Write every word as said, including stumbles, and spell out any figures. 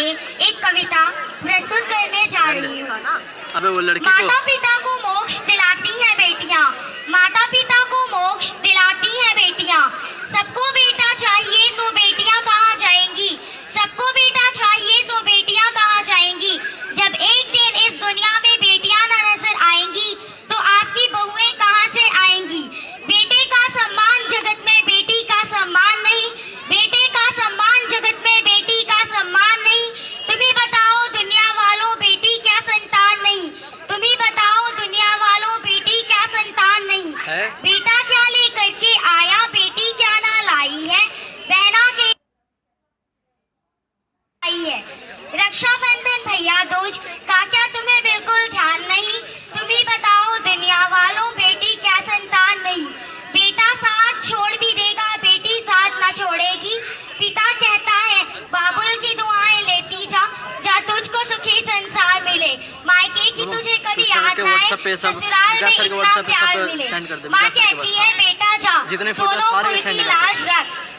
सामने एक कविता प्रस्तुत करने जा रही हूँ। अबे वो लड़की माता पिता को मोक्ष दिलाती हैं बेटियाँ, माता पिता को मोक्ष दिलाती हैं बेटियाँ। सबको बेटा चाहिए तो बेटियाँ कहाँ जाएंगी, सबको बेटा चाहिए तो बेटियाँ कहाँ जाएंगी। जब एक दिन इस दुनिया में बेटियाँ न नजर आएंगी तो आपकी बहुएं कहाँ से आएंगी। बेटे का सम्मान जगत में बेटी का सम्मान नहीं, बेटे का सम्मान जगत में बेटी का सम्मान नहीं। तुम्ही बताओ दुनिया वालों बेटी क्या संतान नहीं, तुम्ही बताओ दुनिया वालों बेटी क्या संतान नहीं है? बेटा क्या लेकर के आया बेटी क्या ना लाई है, बहना के आई है। रक्षाबंधन भैया दूज का क्या तुम्हें बिल्कुल ध्यान नहीं, तुम्ही बताओ दुनिया वालों बेटी क्या संतान नहीं। बेटा साथ छोड़ भी देगा बेटी साथ ना छोड़ेगी। पिता कहता है बाबुल की दुआएं लेती जा, जा तुझको सुखी संसार मिले। मायके की तुझे कभी याद ना आए, ससुराल में इतना प्यार मिले। माँ कहती है बेटा जा, दोनों की लाज रख।